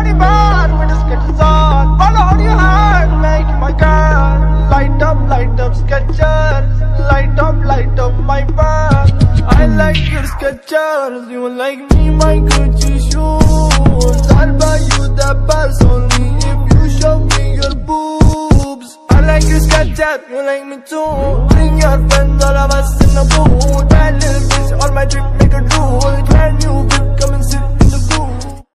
body bad with the Skechers on. Follow your hand, make my girl. Light up, Skechers. Light up my bag. I like your Skechers, you like me, my Gucci shoes. I'll buy you the purse only if you show me your boobs. I like your Skechers, you like me too. Bring your friends, all of us in the booth. 10 little bitch on my trip, make a rule. Brand new whip.